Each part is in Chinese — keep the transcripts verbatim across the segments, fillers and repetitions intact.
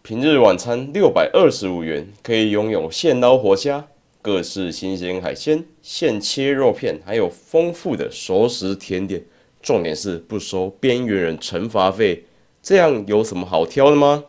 平日晚餐六百二十五元，可以拥有现捞活虾、各式新鲜海鲜、现切肉片，还有丰富的熟食甜点。重点是不收边缘人惩罚费，这样有什么好挑的吗？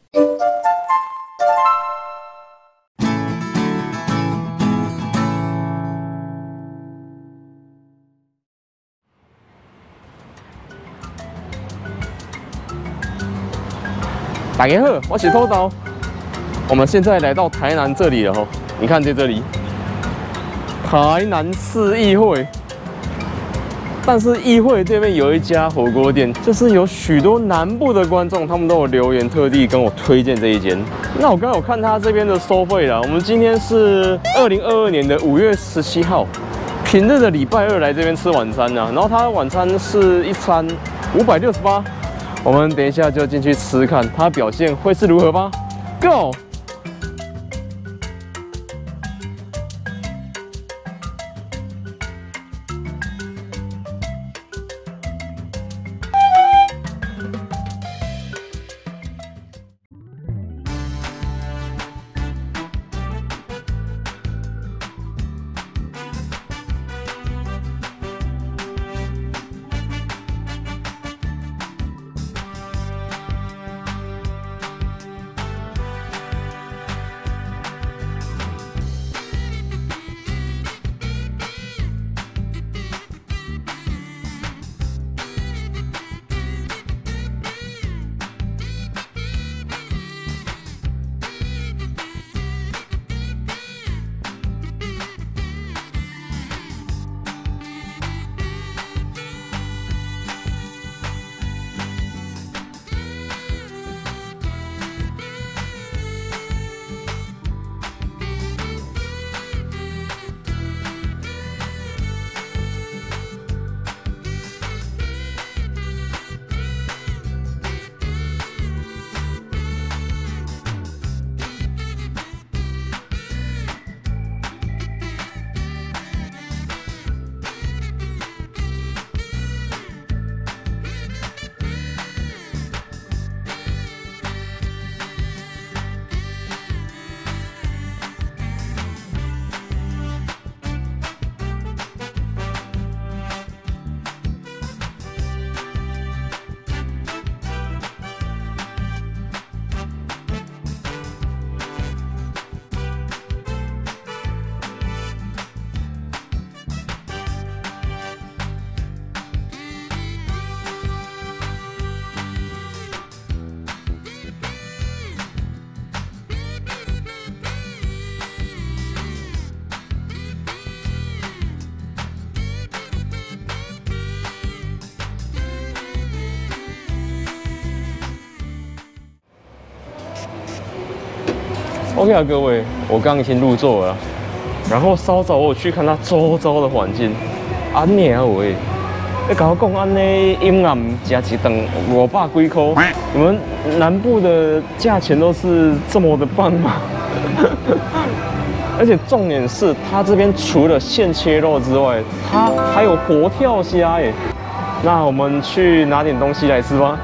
大家好，我是偷刀。我们现在来到台南这里了吼，你看在这里，台南市议会。但是议会这边有一家火锅店，就是有许多南部的观众，他们都有留言特地跟我推荐这一间。那我刚刚有看他这边的收费啦，我们今天是二零二二年的五月十七号，平日的礼拜二来这边吃晚餐啊，然后他晚餐是一餐五百六十八。我们等一下就进去吃看，它表现会是如何吧 ？Go！ OK 啊，各位，我刚刚已经入座了，然后稍早我有去看它周遭的环境，安尼啊喂，你跟我讲安尼阴暗加一顿五百几块，你们南部的价钱都是这么的棒吗？而且重点是，它这边除了现切肉之外，它还有活跳虾耶。那我们去拿点东西来吃吧。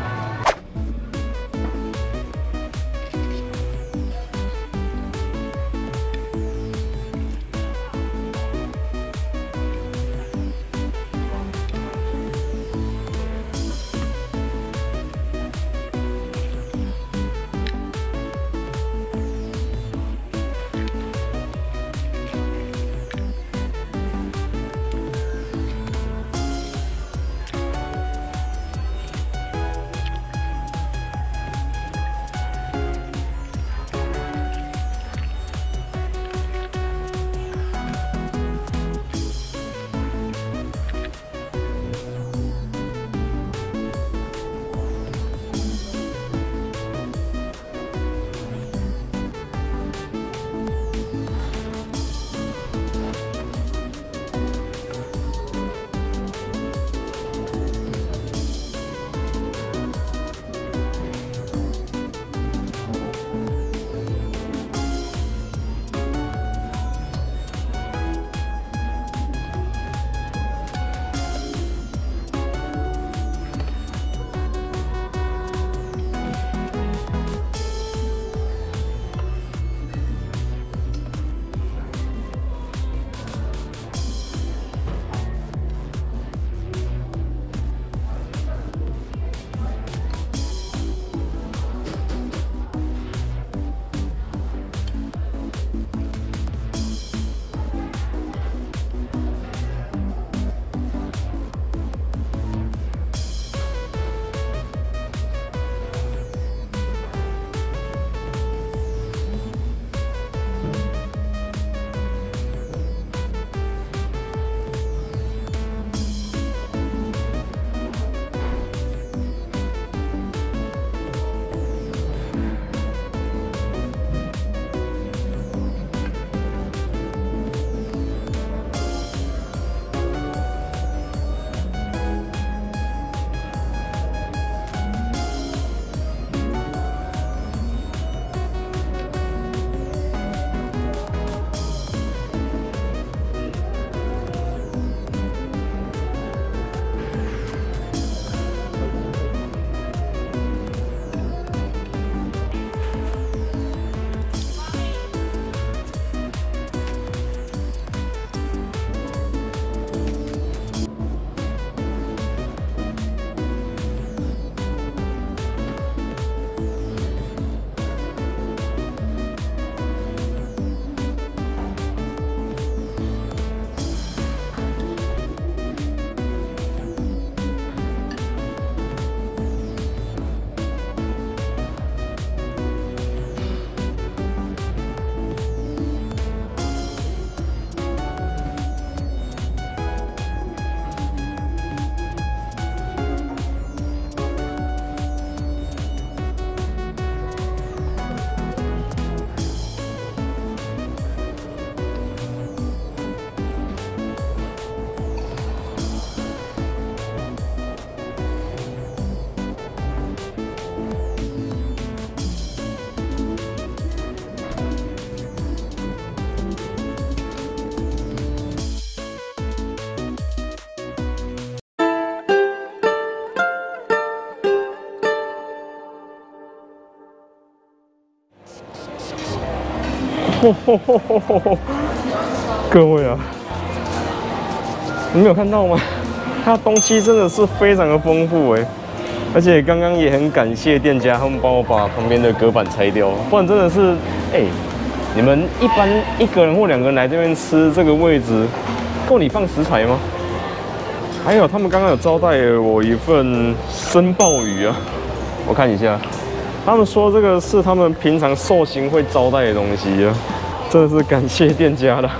各位啊，你没有看到吗？它东西真的是非常的丰富哎，而且刚刚也很感谢店家，他们帮我把旁边的隔板拆掉，不然真的是哎，你们一般一个人或两个人来这边吃这个位置，够你放食材吗？还有他们刚刚有招待我一份生鲍鱼啊，我看一下。他们说这个是他们平常寿星会招待的东西啊，真的是感谢店家了。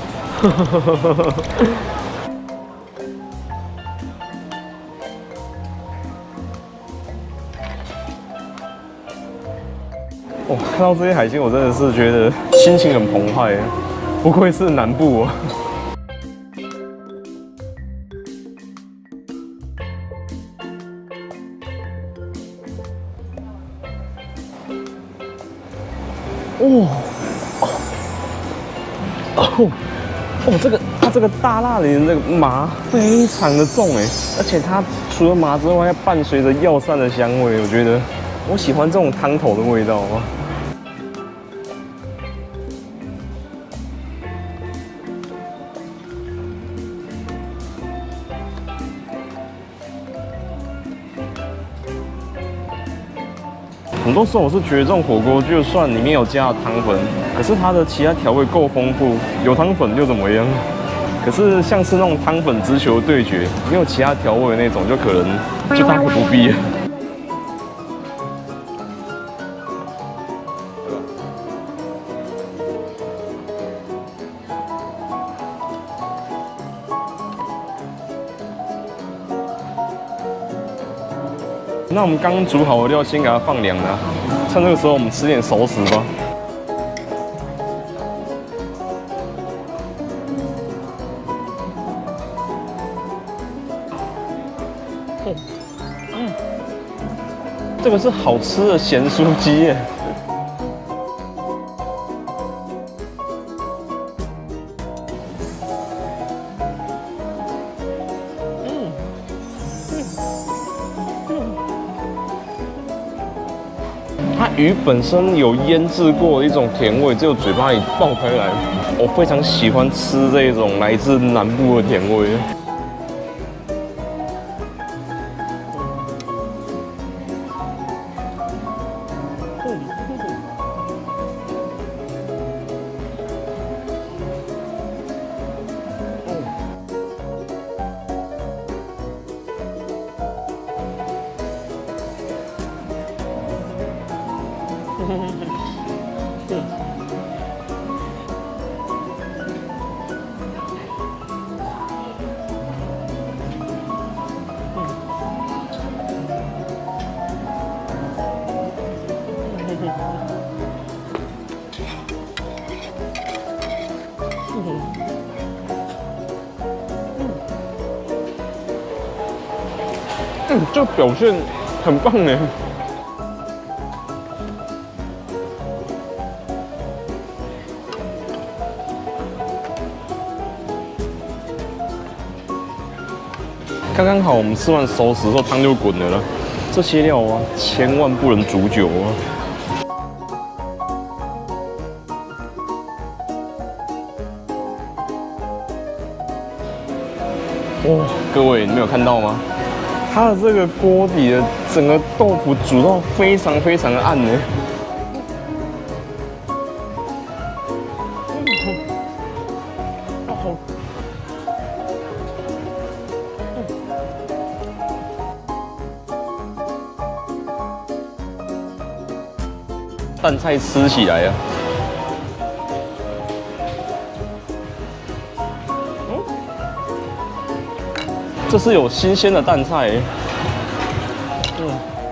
哦，看到这些海鲜，我真的是觉得心情很澎湃，不愧是南部啊。哦，哦，哦，这个它这个大辣里的那个麻非常的重哎，而且它除了麻之外，还伴随着药膳的香味，我觉得我喜欢这种汤头的味道啊。很多时候我是觉得这种火锅，就算里面有加了汤粉，可是它的其他调味够丰富，有汤粉又怎么样？可是像是那种汤粉直球对决，没有其他调味的那种，就可能就大可不必了。那我们刚煮好的料，先给它放凉了。趁这个时候，我们吃点熟食吧。嗯，这个是好吃的咸酥鸡耶。它鱼本身有腌制过的一种甜味，只有嘴巴里爆开来。我非常喜欢吃这种来自南部的甜味。嗯，这个表现很棒呢。刚刚好，我们吃完熟食之后，汤就滚了了。这些料啊，千万不能煮久啊。哇，各位，你们有看到吗？它的这个锅底的整个豆腐煮到非常非常的暗呢。蛋菜吃起来啊，嗯，这是有新鲜的蛋菜，嗯，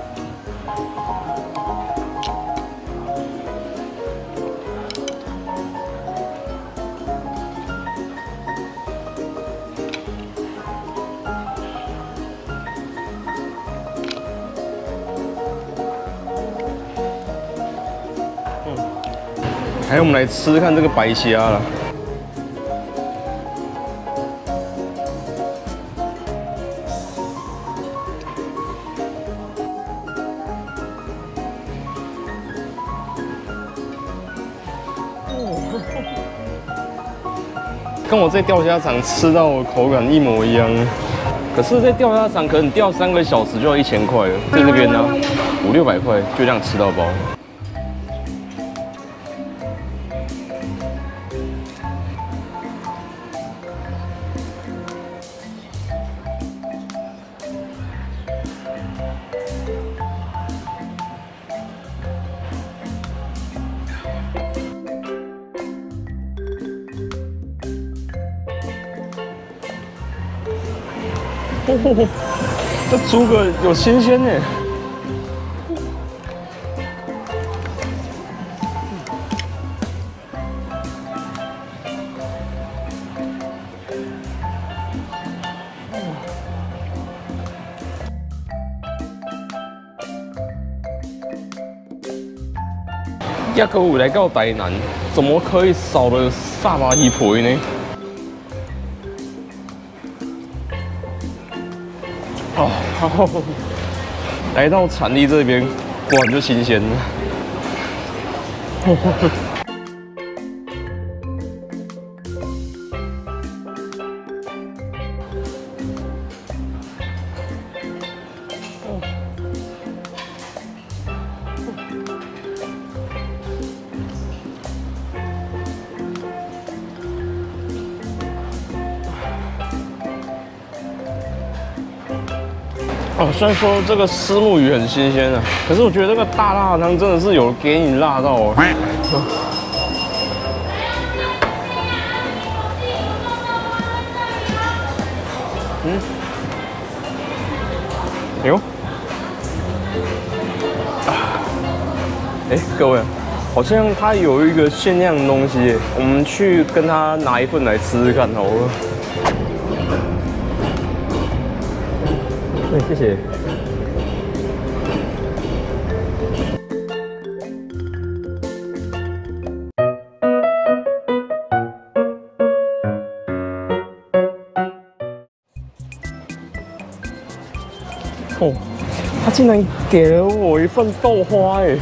还有，我们来吃看这个白虾了。哦， 跟我在钓虾场吃到的口感一模一样。可是，在钓虾场可能钓三个小时就要一千块了，在这边呢，五六百块就这样吃到饱。哦，这猪个有新鲜呢。一个有来到台南，怎么可以少了萨巴鱼皮呢？哦，好，来到产地这边，果然就新鲜了。哦，虽然说这个虱目鱼很新鲜啊，可是我觉得这个大辣汤真的是有给你辣到哦。嗯，哎呦，哎，各位，好像它有一个限量的东西，我们去跟他拿一份来吃吃看好了。对，谢谢。哦，他竟然给了我一份豆花哎！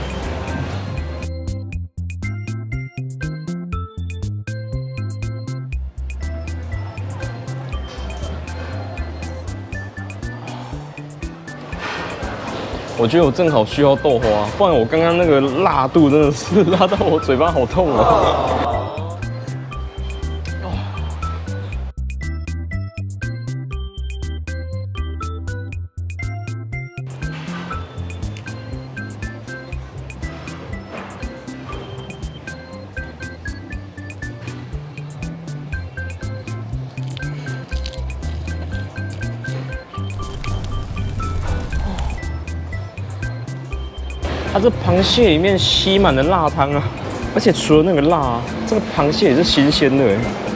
我觉得我正好需要豆花，不然我刚刚那个辣度真的是辣到我嘴巴好痛啊！它这螃蟹里面吸满了辣汤啊，而且除了那个辣、啊，这个螃蟹也是新鲜的哎。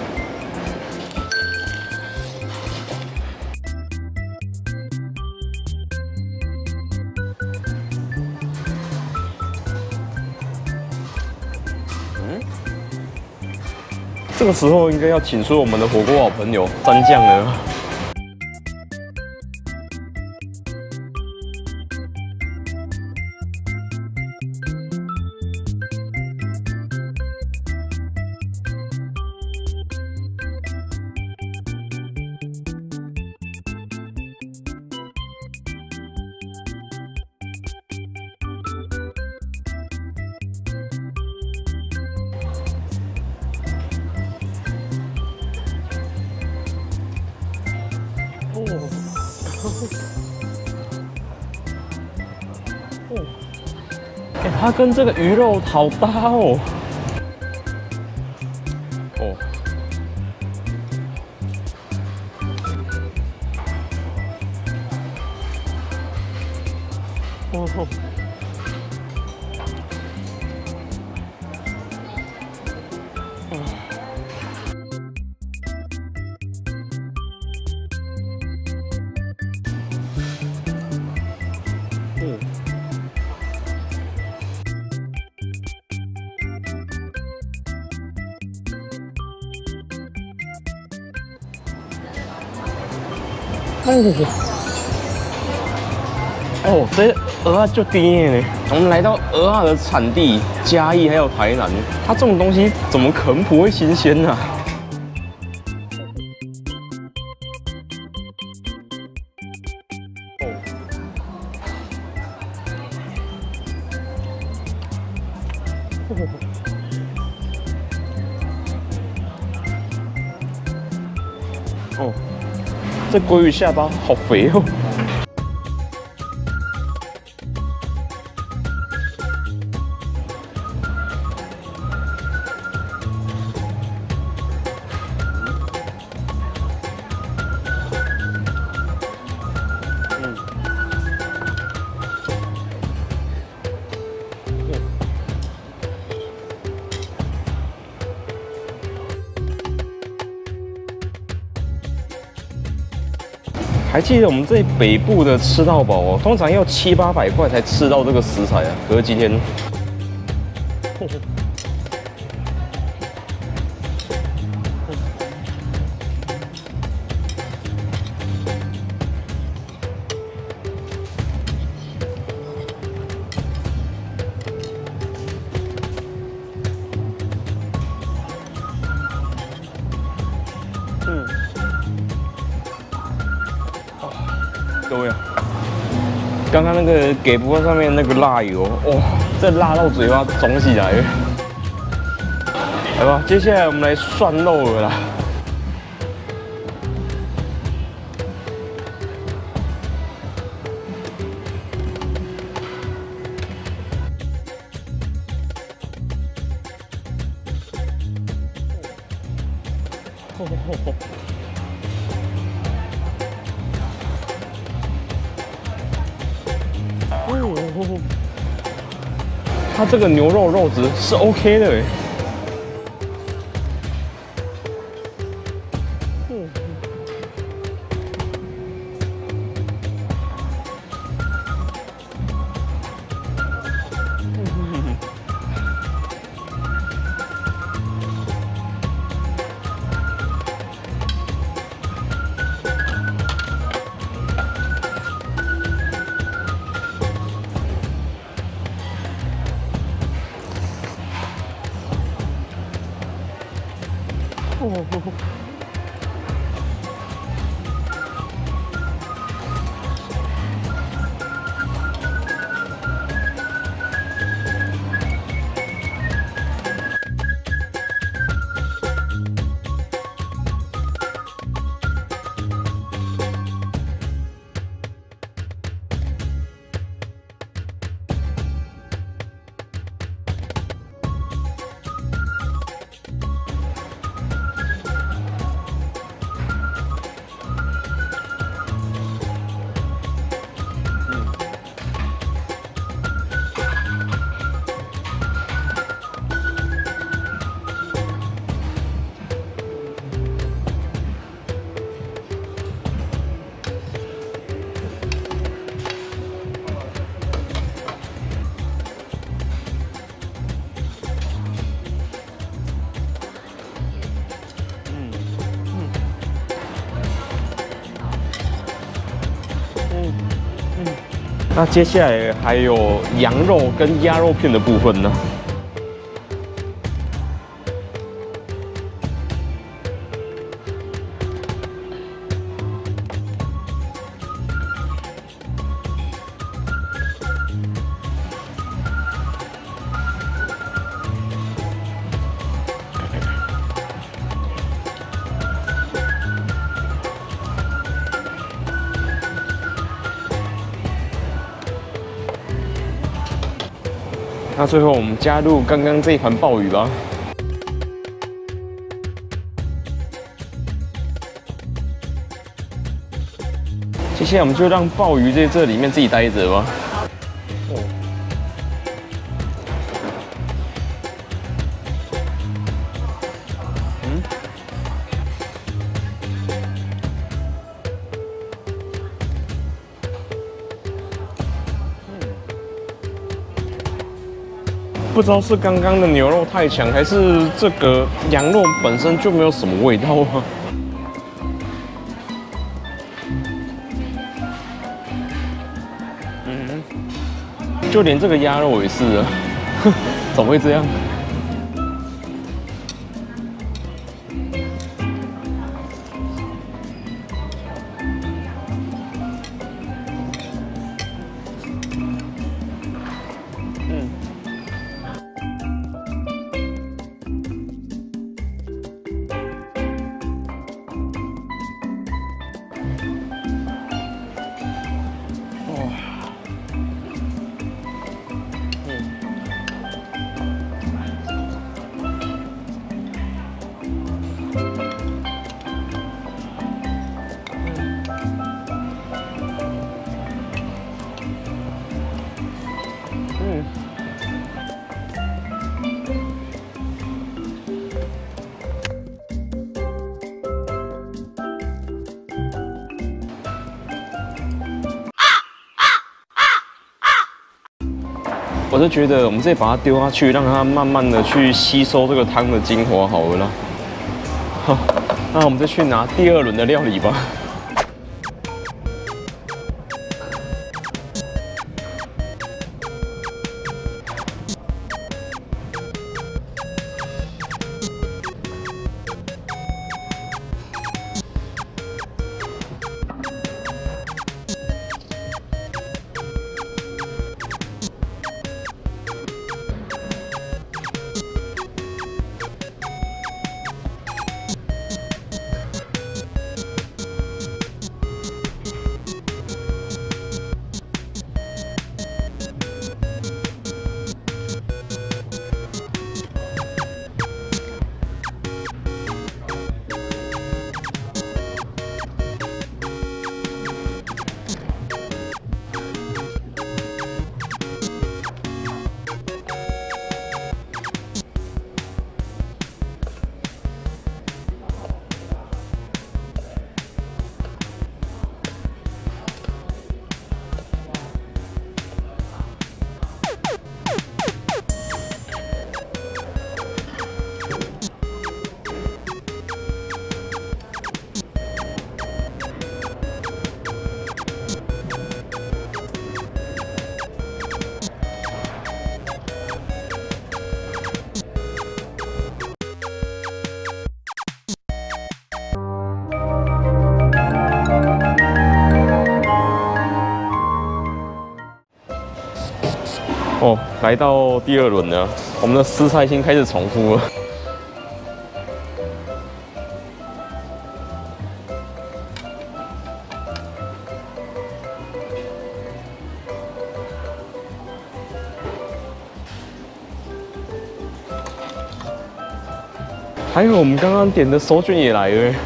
嗯，这个时候应该要请出我们的火锅好朋友蘸酱了。哦，哎，它跟这个鱼肉好搭哦。哦，哦，嗯。哦，这鹅啊就低呢。我们来到鹅啊的产地嘉义还有台南，它这种东西怎么可能不会新鲜呢、啊？ 哦，这鲑鱼下巴好肥哦。还记得我们这北部的吃到饱哦，通常要七八百块才吃到这个食材啊。可是今天，嗯。各位啊，刚刚那个给不上面那个辣油，哇、哦，这辣到嘴巴肿起来了。来吧，接下来我们来涮肉了啦。吼吼吼！哦，它这个牛肉肉质是 OK 的哎。嗯。嗯。哦，那接下来还有羊肉跟鸭肉片的部分呢。那最后我们加入刚刚这一盘鲍鱼吧。接下来我们就让鲍鱼在这里面自己待着吧。哦。嗯。不知道是刚刚的牛肉太强，还是这个羊肉本身就没有什么味道啊？嗯，就连这个鸭肉也是啊，怎么会这样？ 我就觉得我们直接把它丢下去，让它慢慢的去吸收这个汤的精华好了啦。好，那我们再去拿第二轮的料理吧。哦，来到第二轮了，我们的食材已经开始重复了。还有我们刚刚点的手卷也来了。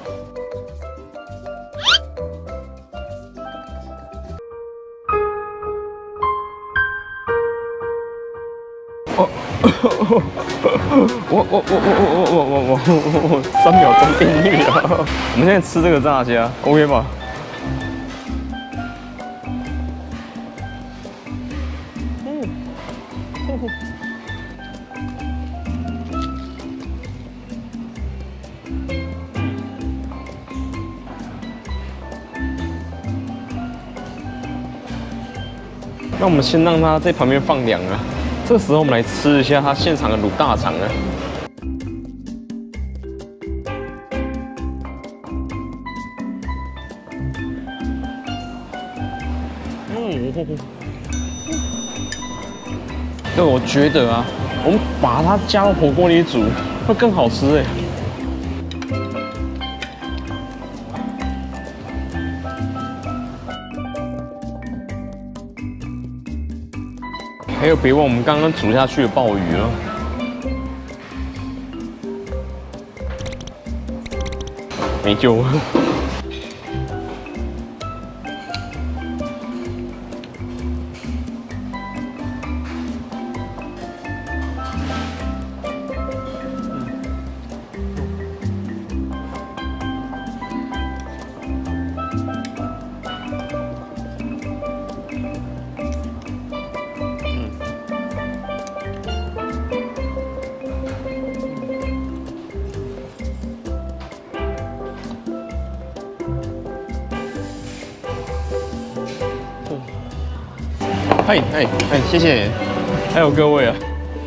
哦，我我我我我我我我我三秒钟定律啊！我们现在吃这个炸虾 ，OK 吧？嗯，那我们先让它在旁边放凉啊。这个时候我们来吃一下它现场的卤大肠啊。嗯，对，我觉得啊，我们把它加到火锅里煮会更好吃哎。还有，别忘我们刚刚煮下去的鲍鱼了，没救了。嗨嗨嗨，谢谢。还有各位啊，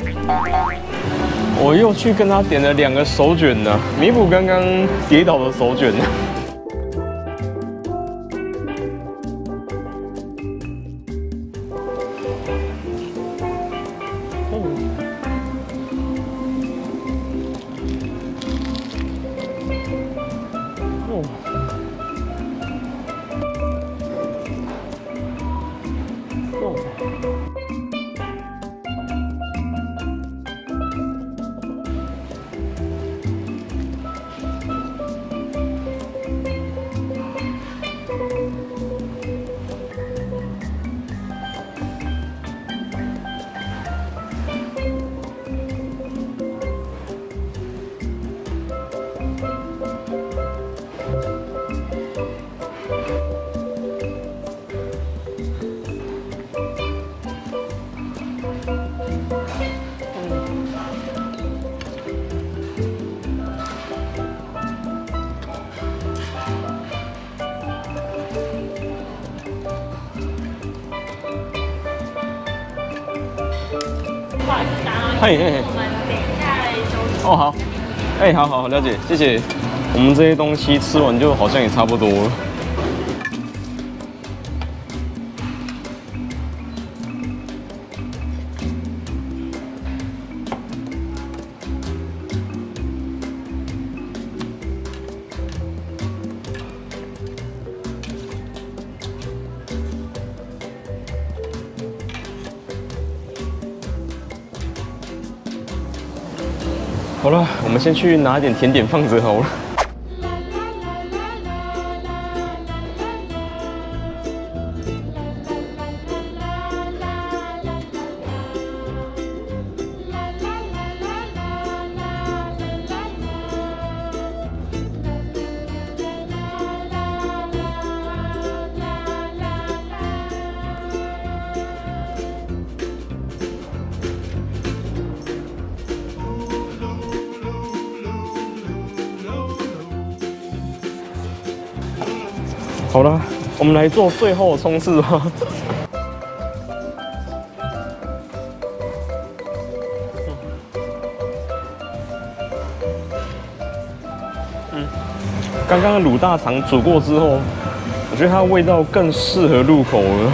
我又去跟他点了两个手卷呢，弥补刚刚跌倒的手卷。 嘿嘿。 我们等一下来休息。 哦，好。哎、欸，好好了解，谢谢。我们这些东西吃完就好像也差不多了。好了，我们先去拿点甜点放着好了。好了，我们来做最后的冲刺吧。嗯，刚刚的卤大肠煮过之后，我觉得它的味道更适合入口了。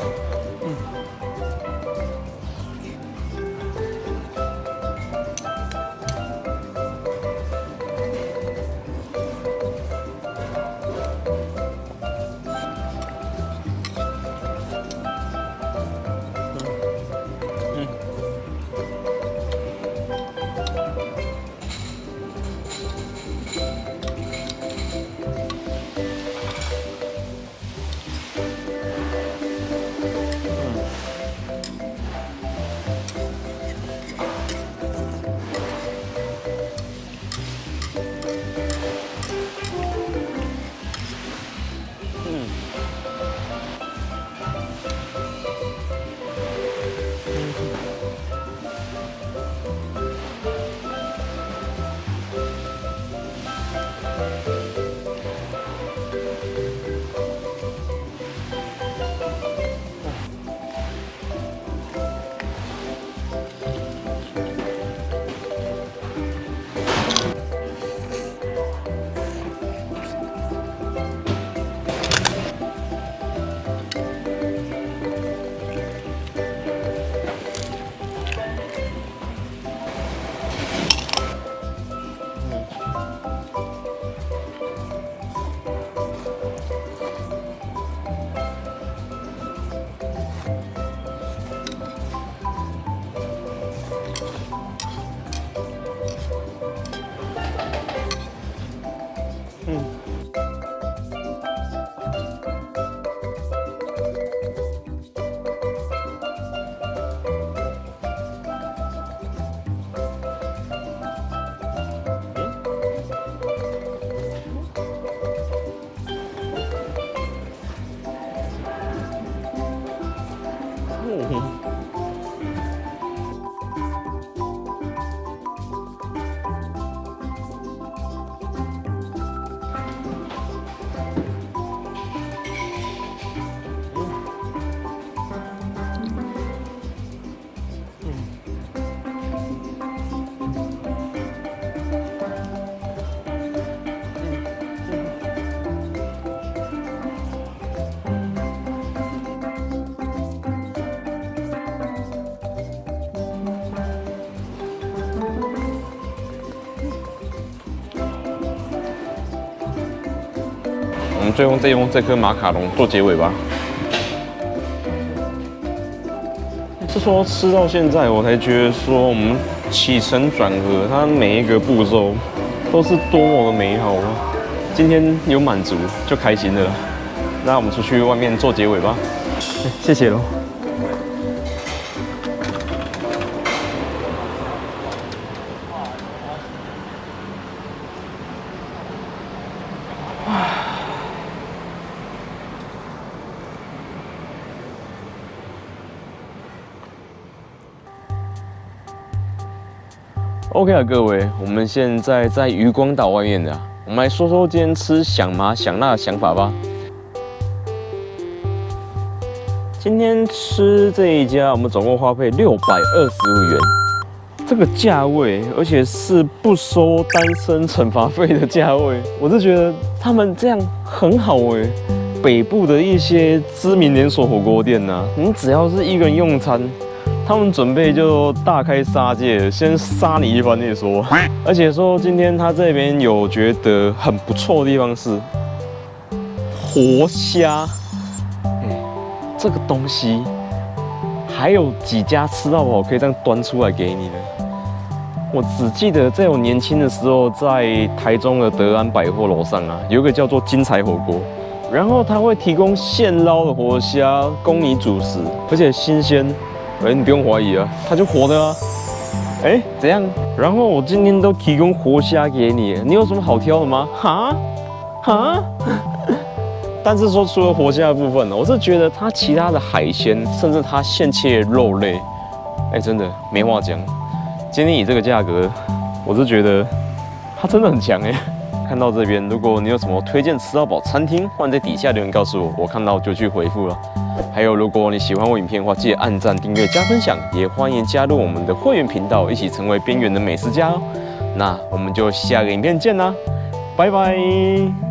我们最后再用这颗马卡龙做结尾吧。是说吃到现在，我才觉得说我们起承转合，它每一个步骤都是多么的美好啊！今天有满足就开心了。那我们出去外面做结尾吧。谢谢喽。OK 啊，各位，我们现在在渔光岛外面的、啊，我们来说说今天吃想麻想辣的想法吧。今天吃这一家，我们总共花费六百二十五元， 这个价位，而且是不收单身惩罚费的价位，我是觉得他们这样很好哎。北部的一些知名连锁火锅店呐、啊，你只要是一个人用餐，他们准备就大开杀戒，先杀你一番再说。而且说今天他这边有觉得很不错的地方是活虾，哎，这个东西还有几家吃到饱可以这样端出来给你的。我只记得在我年轻的时候，在台中的德安百货楼上啊，有一个叫做金财火锅。然后它会提供现捞的活虾供你煮食，而且新鲜，哎，你不用怀疑啊，它就活的啊。哎，怎样？然后我今天都提供活虾给你，你有什么好挑的吗？哈，哈。但是说除了活虾的部分呢，我是觉得它其他的海鲜，甚至它现切的肉类，哎，真的没话讲。今天以这个价格，我是觉得它真的很强哎。看到这边，如果你有什么推荐吃到饱餐厅，欢迎在底下留言告诉我，我看到就去回复了。还有，如果你喜欢我影片的话，记得按赞、订阅、加分享，也欢迎加入我们的会员频道，一起成为边缘的美食家哦。那我们就下个影片见啦，拜拜。